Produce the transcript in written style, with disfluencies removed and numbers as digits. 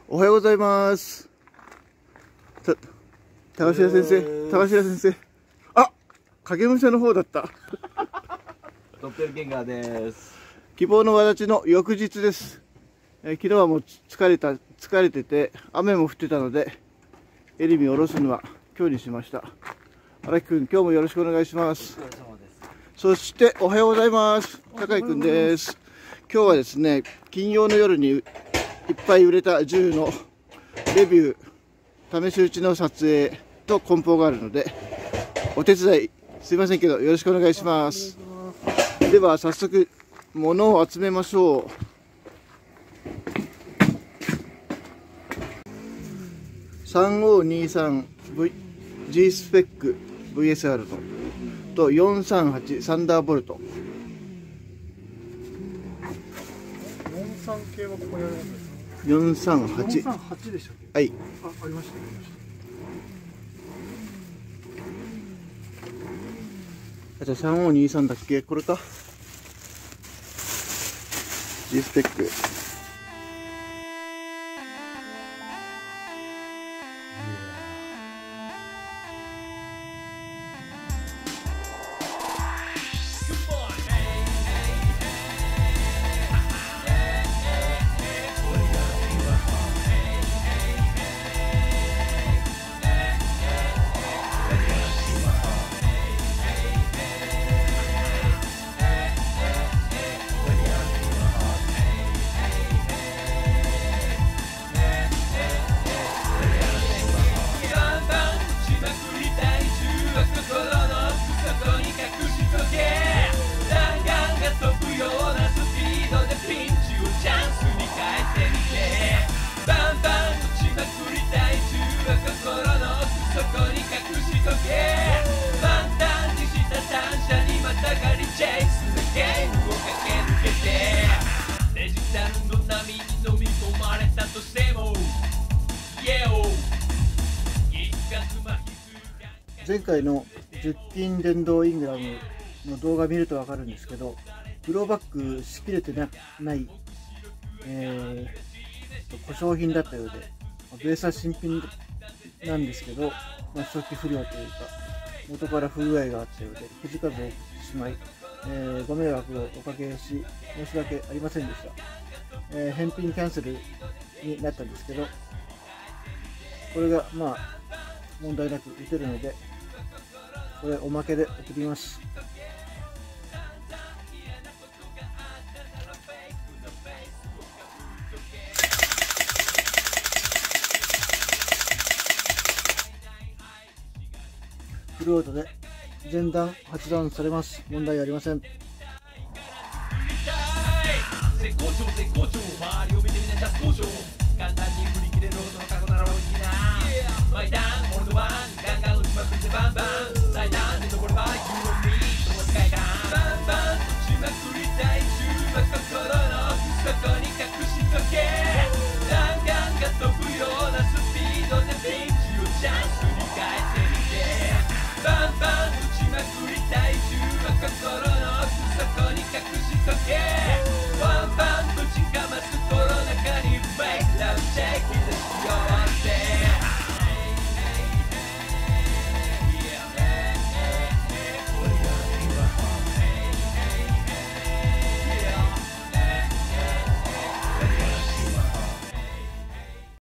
おはようございます。高橋先生。あ、影武者の方だった。 ドッペルゲンガーです。 希望の轍の翌日です。昨日はもう疲れてて、雨も降ってたので、エリミを下ろすのは今日にしました。荒木くん、今日もよろしくお願いします。そして、おはようございます。高井くんです。今日はですね、金曜の夜にいっぱい売れた銃のレビュー、試し撃ちの撮影と梱包があるので、お手伝いすいませんけどよろしくお願いします。では早速物を集めましょう。3523G スペック VSR と438サンダーボルト。 43系はここにありますね。 438。 438でしたっけ？ はい。 ありました。 じゃあ3523だっけ？これか。G スペック。前回の10金電動イングラムの動画見ると分かるんですけど、ブローバックしきれてない、故障品だったようで、ベースは新品なんですけど、初期不良というか元から不具合があったようでくじかずを送ってしまい、ご迷惑をおかけし申し訳ありませんでした。返品キャンセルになったんですけど、これが問題なく打てるので、これおまけで送ります。フルオートで前段8段されます。問題ありません。絶好調周りを見てみなジャスト